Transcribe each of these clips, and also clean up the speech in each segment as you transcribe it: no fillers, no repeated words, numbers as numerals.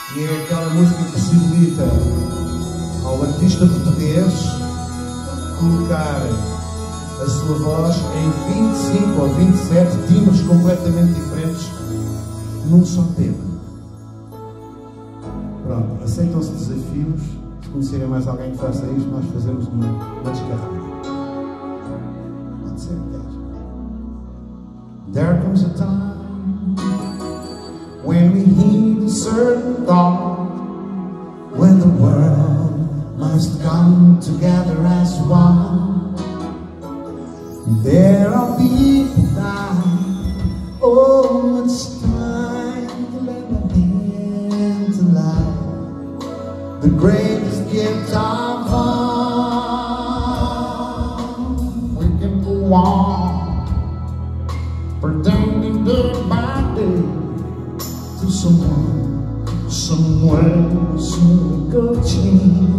E é aquela música que possibilita ao artista português colocar a sua voz em 25 ou 27 timbres completamente diferentes num só tema. Pronto, aceitam-se desafios. Se conhecerem mais alguém que faça isto, nós fazemos uma descarga. Pode ser, There comes a time when we heed a certain thought, when the world must come together as one. There are people dying. Oh, it's time to let them into life, the greatest gift of all. We can go on pretending day by day to someone, somewhere, soon go change.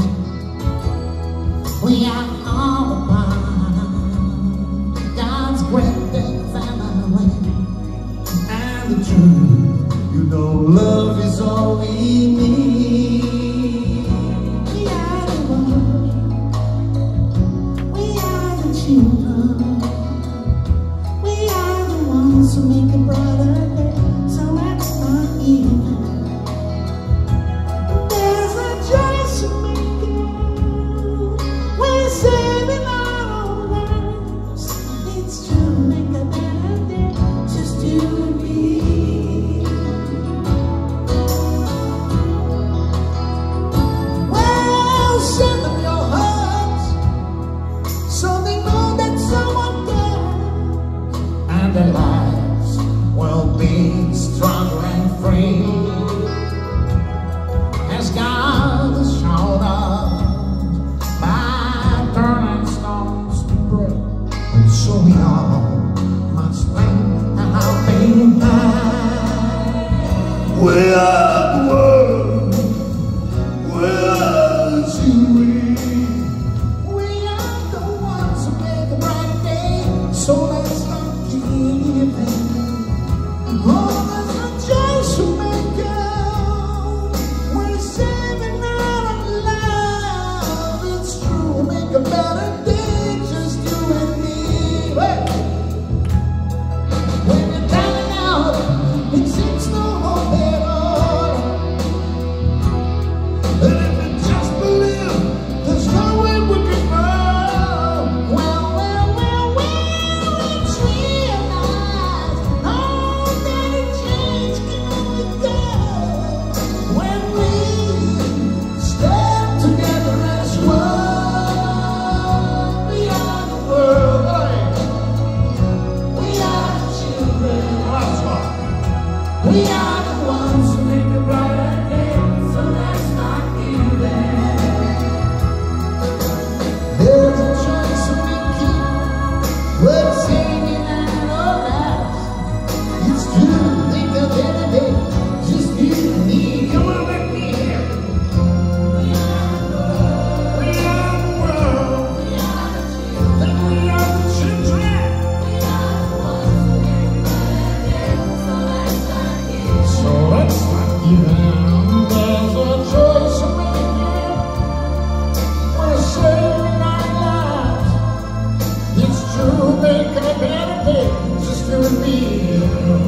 We are all about God's great big family, and the truth, you know, love is all we need. We are the world, we are the children, we are the ones who make a brighter day. So let's start giving. There's a choice to make it. We're saving our own lives. It's true, make a better day, just you and me. Well, send them your hugs, so they know that someone cares, and their lives will be stronger and free, as God has shown us by turning stones to bread. And so we all must think how being high. We are the world, we are the children, we are the ones who make a bright day. So let's start giving. Oh, there's a choice to make it. We're saving our lives. It's true, make a better day, just you and me. Hey. When you're down and out, it seems no hope at all. And if you just believe, there's no way we can run. Well, it's realized all that change can only come when we stand together as one. We are the world, we are the children. We are the ones who make a brighter day, so let's not give in. There's a choice to make. We're singing out our lives. It's true, think of any day, just you and me. Come on, let me hear it. We are the world, we are the world, we are the children, then we are the children. We are the ones who make a brighter day, so let's start giving. So let's start giving. There's a choice to make. We're saving our lives. It's true, make a better day, just you and me.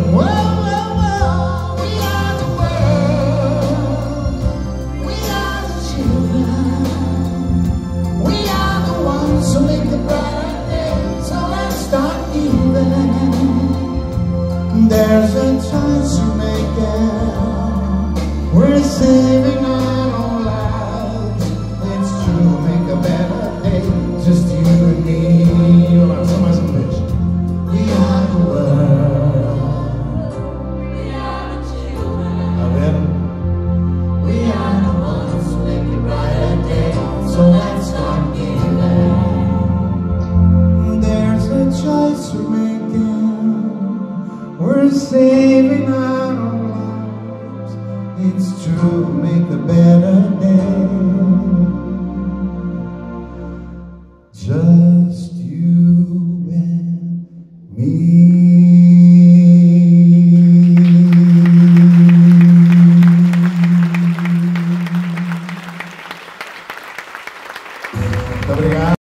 Well, we are the world, we are the children, we are the ones who make the brighter day, so let's start giving. There's a choice to make it. We're saving our own lives. It's true, make a better day, just you and me. Olá, só mais uma vez. We are the world, We are the children, tá vendo? we are the ones who make a brighter day, so let's start giving. There's a choice we're making. We're saving our own lives. It's true, make a better day. Just you and me. Muito obrigado.